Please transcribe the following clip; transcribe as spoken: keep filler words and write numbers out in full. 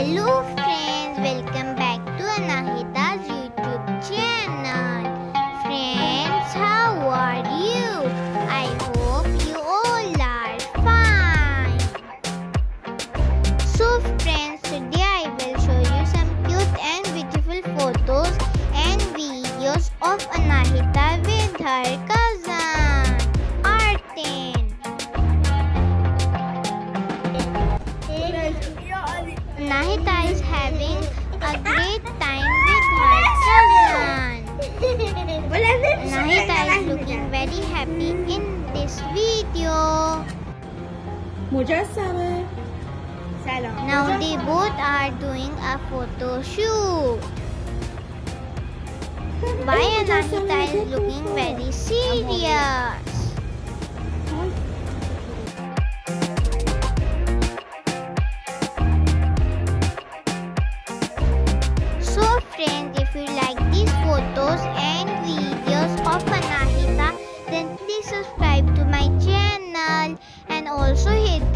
Hello friends, welcome back to Anahita's YouTube channel. Friends, how are you? I hope you all are fine. So friends, today I will show you some cute and beautiful photos and videos of Anahita with her cousin, Artin. Anahita is having a great time with her cousin. Anahita is looking very happy in this video. Now they both are doing a photo shoot. Why Anahita is looking very serious? Friends, if you like these photos and videos of Anahita, then please subscribe to my channel and also hit